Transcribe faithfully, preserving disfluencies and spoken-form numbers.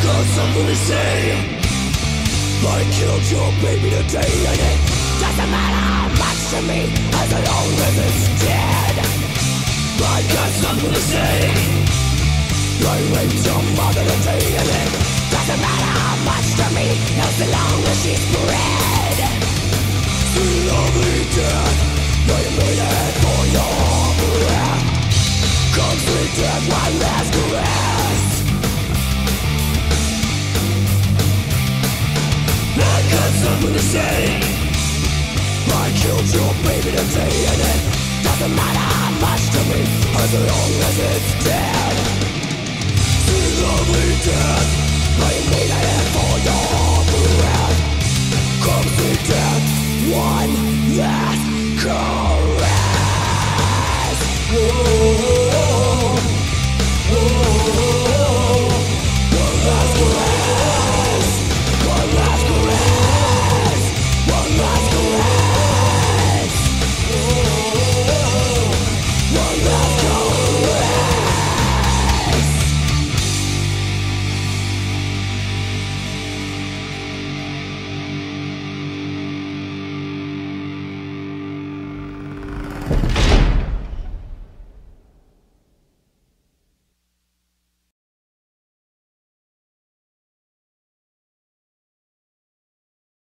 got something to say. I killed your baby today, and it doesn't matter how much to me as long as it's dead. I got something to say. I raped your mother today, and it doesn't matter how much to me as long as she's bred. Sweet lovely death, I am waiting for your breath. Come sweet death, one last caress. I got something to say. I killed your baby today, and it doesn't matter how much to me as long as it's dead. Sweet lovely death, I am waiting for your breath. Come sweet death, one last caress. Whoa.